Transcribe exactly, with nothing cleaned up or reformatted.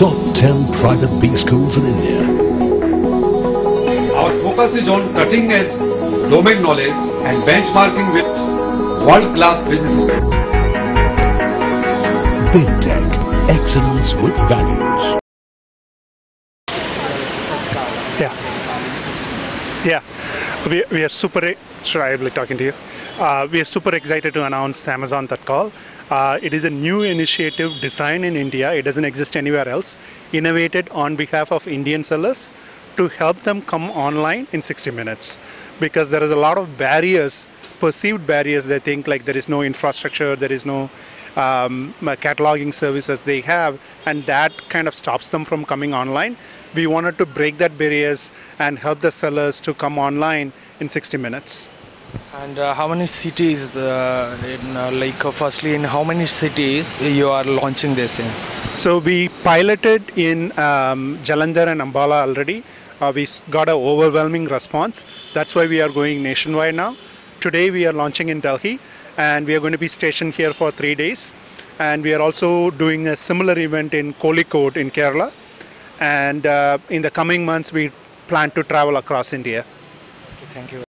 top ten private B schools in India. Our focus is on cutting edge domain knowledge and benchmarking with world-class businesses. Big Tech, excellence with values. Yeah. Yeah. We, we are super, sure I will be talking to you. Uh, we are super excited to announce Amazon That Call. Uh, it is a new initiative designed in India. It doesn't exist anywhere else. Innovated on behalf of Indian sellers to help them come online in sixty minutes. Because there is a lot of barriers, perceived barriers. They think like there is no infrastructure, there is no um, cataloging services they have, and that kind of stops them from coming online. We wanted to break that barriers and help the sellers to come online in sixty minutes. And uh, how many cities, uh, in, uh, like uh, firstly in how many cities you are launching this in? So we piloted in um, Jalandhar and Ambala already. Uh, we got an overwhelming response. That's why we are going nationwide now. Today we are launching in Delhi, and we are going to be stationed here for three days. And we are also doing a similar event in Kozhikode in Kerala. And uh, in the coming months we plan to travel across India. Okay, thank you.